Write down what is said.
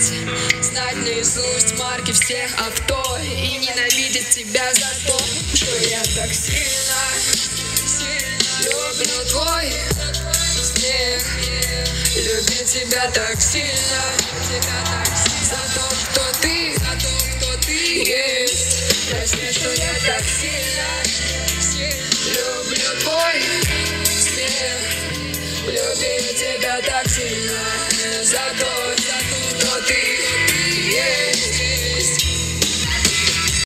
знать наизусть марки всех авто и ненавидеть тебя за то, что я так сильно люблю твой смех. Любить тебя так сильно за то, кто ты есть. Прости, что я так сильно люблю твой смех. Люблю тебя так сильно за то, кто ты